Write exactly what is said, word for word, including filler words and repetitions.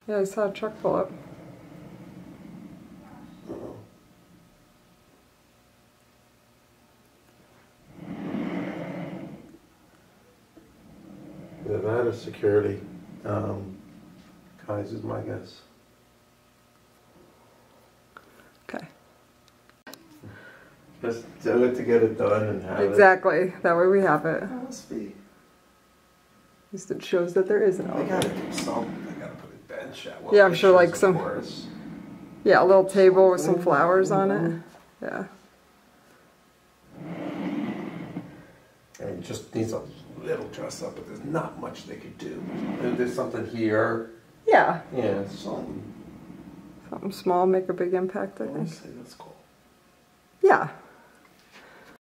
Yeah, I saw a truck pull up. Yeah, that is security. Um, guys, is my guess. Okay. Just do it to get it done and have Exactly. it. That way we have it. At Must be. least it shows that there is an They elevator. gotta do something. They gotta put a bench out. Well, Yeah, I'm sure, like, pictures, some- of course. Yeah, a little table with some Something, flowers on you it. know. Yeah. And it just needs a little dress up, but there's not much they could do. Maybe there's something here. Yeah. Yeah, something. Something small make a big impact, I think. Honestly, that's cool. Yeah.